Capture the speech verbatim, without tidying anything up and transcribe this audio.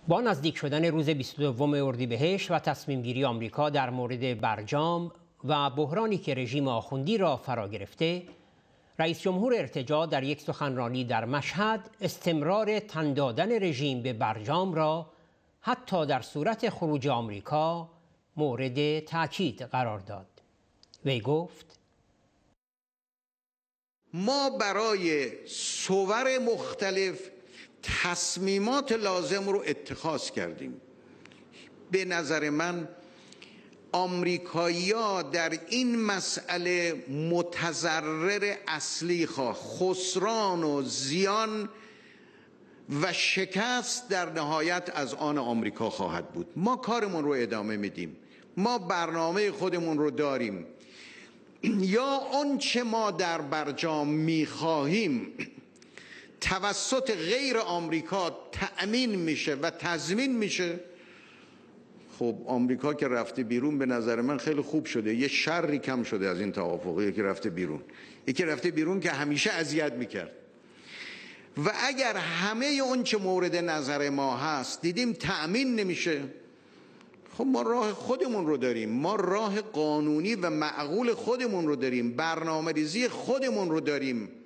با نزدیک شدن روز بیست و دوم اردیبهشت و تصمیم گیری آمریکا در مورد برجام و بحرانی که رژیم آخوندی را فرا گرفته، رئیس جمهور ارتجاع در یک سخنرانی در مشهد استمرار تن دادن رژیم به برجام را حتی در صورت خروج آمریکا مورد تأکید قرار داد. وی گفت: ما برای صور مختلف تصمیمات لازم رو اتخاذ کردیم. به نظر من آمریکایی‌ها در این مسئله متضرر اصلی خواه خسران و زیان و شکست در نهایت از آن آمریکا خواهد بود. ما کارمون رو ادامه میدیم، ما برنامه خودمون رو داریم. یا آنچه ما در برجام میخواهیم توسط غیر آمریکا تأمین میشه و تضمین میشه، خب آمریکا که رفته بیرون به نظر من خیلی خوب شده، یه شری کم شده از این توافقی. یکی رفته بیرون، یکی رفته بیرون که همیشه اذیت میکرد. و اگر همه اون چه مورد نظر ما هست دیدیم تأمین نمیشه، خب ما راه خودمون رو داریم، ما راه قانونی و معقول خودمون رو داریم، برنامه ریزی خودمون رو داریم.